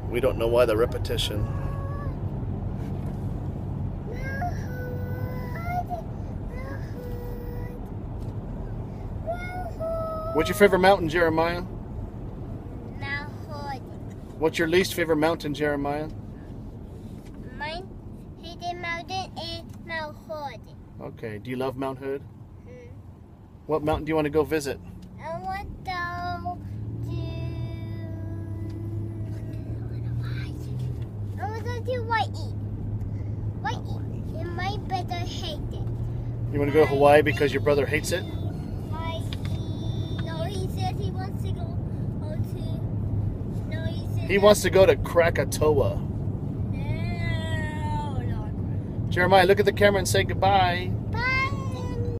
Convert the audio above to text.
We don't know why the repetition. What's your favorite mountain, Jeremiah? Mount Hood. What's your least favorite mountain, Jeremiah? Mine, Hidden Mountain and Mount Hood. Okay. Do you love Mount Hood? Mm. What mountain do you want to go visit? I want to go to... I want to go to Hawaii. Hawaii. And my brother hates it. You want to go to Hawaii because your brother hates it? No, he says he wants to go to... No, he says... He wants to go to Krakatoa. No. Jeremiah, look at the camera and say goodbye. Bye.